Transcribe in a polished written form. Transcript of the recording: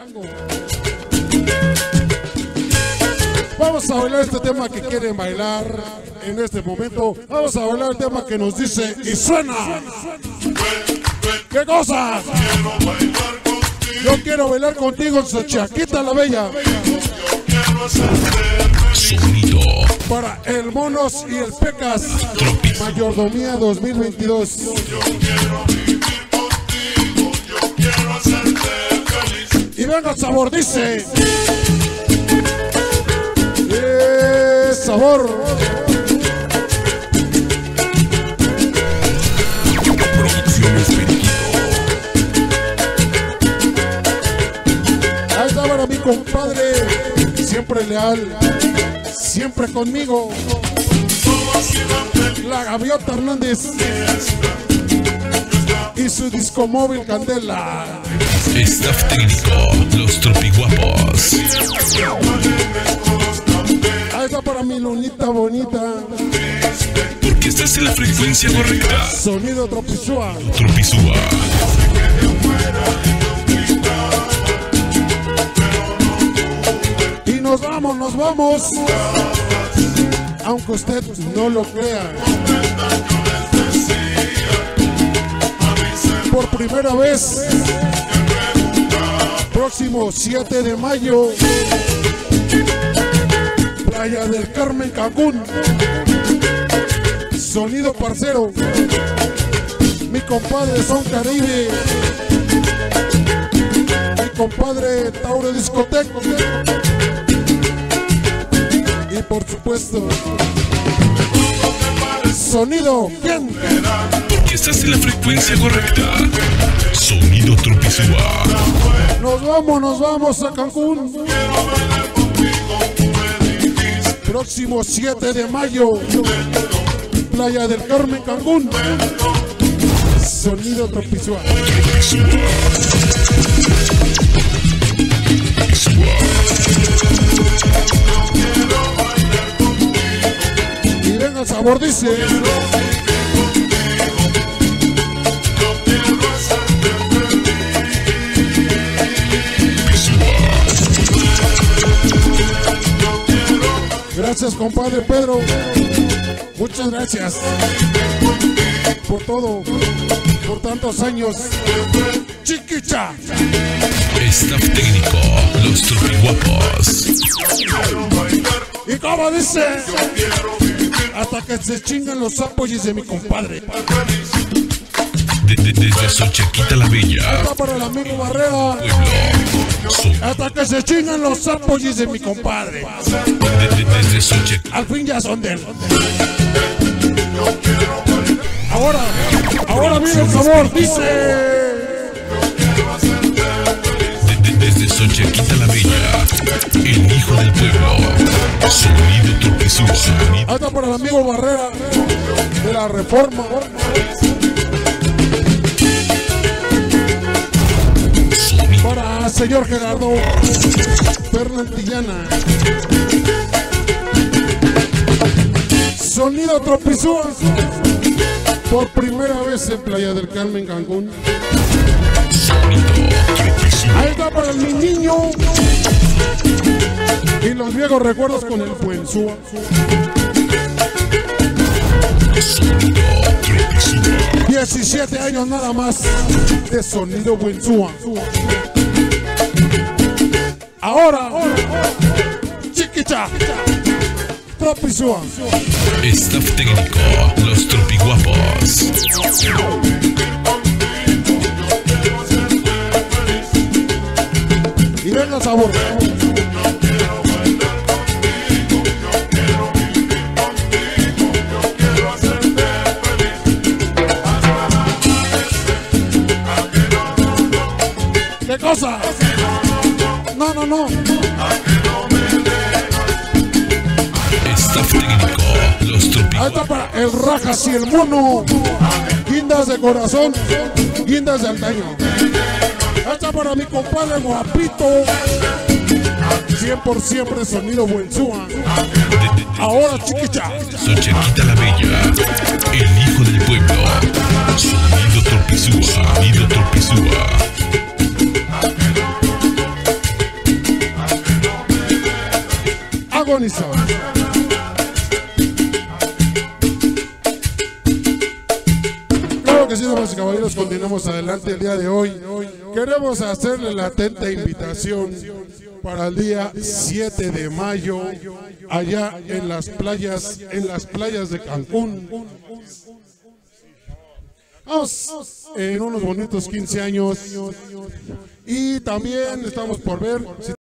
Vamos a bailar este tema que quieren bailar en este momento. Vamos a bailar el tema que nos dice y suena. ¿Qué cosa? Yo quiero bailar contigo, Xochaquita la Bella. Sonido Para el Monos y el Pecas. Mayordomía 2022. Y venga el sabor, dice. Sabor. Producciones Periquito. Ahí está para mi compadre, siempre leal, siempre conmigo, la Gaviota Hernández y su disco móvil Candela. Staff técnico, los Tropiguapos. Ahí está para mi lunita bonita, Porque estás en la frecuencia correcta. sonido Tropizúa. Tropizúa. Y nos vamos, aunque usted no lo crea. Por primera vez, próximo 7 de mayo, Playa del Carmen, Cancún. Sonido parcero, mi compadre Son Caribe, mi compadre Tauro Discoteca y por supuesto sonido ¿quién? Porque estás en la frecuencia correcta. Sonido Tropizúa. Nos vamos a Cancún. Próximo 7 de mayo, Playa del Carmen, Cancún. Sonido Tropizúa. Y venga el sabor, dice. Gracias, compadre Pedro. Muchas gracias por todo, por tantos años. Chiquicha. Staff técnico, los Tropiguapos. Y como dice, hasta que se chingan los apollos de mi compadre. Desde Xochaquita la Bella. Hasta para el amigo Barrera. Pueblo. Hasta que se chingan los apollos de mi compadre. Desde Xochaquita. Al fin ya son de él. Ahora viene el sabor, dice. Desde Xochaquita la Bella, el hijo del pueblo. Sonido Tropizúa. Hasta para el amigo Barrera de la Reforma. Para señor Gerardo Fernantillana. Sonido Tropizúa. Por primera vez en Playa del Carmen, Cancún. Ahí está para mi niño. Y los viejos recuerdos con el Buenzúa. 17 años nada más de sonido Buenzúa. Ahora, Chiquicha, Tropizúa. Staff técnico, los Tropiguapos. Y venga el sabor. ¿Qué cosa? No. Staff técnico, los Ahí Tropiguapos. está para el Rajas y el Mono. Guindas de corazón, guindas de antaño. Ahí está para mi compadre Guapito. 100% sonido Buenzúa. Ahora, Chiquicha. Xochaquita la Bella, el hijo del pueblo. Sonido Tropizúa. Sonido Tropizúa. agonizar. Claro que sí, damas y caballeros, continuamos adelante el día de hoy. Queremos hacerle la atenta invitación para el día 7 de mayo, allá en las playas de Cancún. Vamos en unos bonitos 15 años y también estamos por ver